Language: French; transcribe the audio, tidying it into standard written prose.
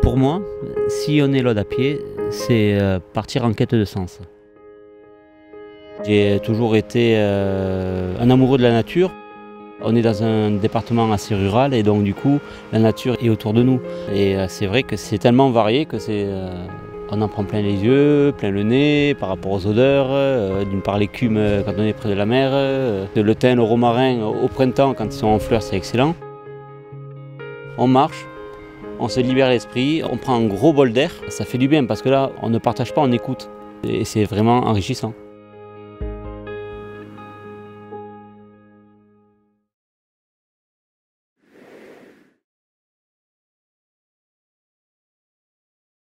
Pour moi, sillonner l'Aude à pied, c'est partir en quête de sens. J'ai toujours été un amoureux de la nature. On est dans un département assez rural et donc du coup la nature est autour de nous. Et c'est vrai que c'est tellement varié que on en prend plein les yeux, plein le nez par rapport aux odeurs, d'une part l'écume quand on est près de la mer, le thym, le romarin au printemps quand ils sont en fleurs, c'est excellent. On marche, on se libère l'esprit, on prend un gros bol d'air, ça fait du bien parce que là on ne partage pas, on écoute et c'est vraiment enrichissant.